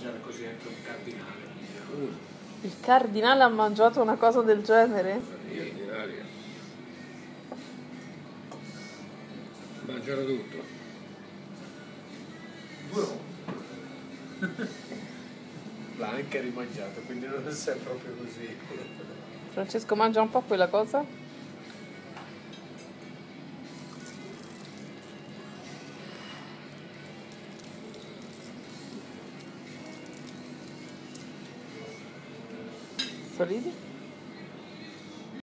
mangiare così anche un cardinale. Il cardinale ha mangiato una cosa del genere? Gli ordinari mangiano tutto. L'ha anche rimangiato, quindi non è proprio così. Francesco mangia un po' quella cosa? Sorridi?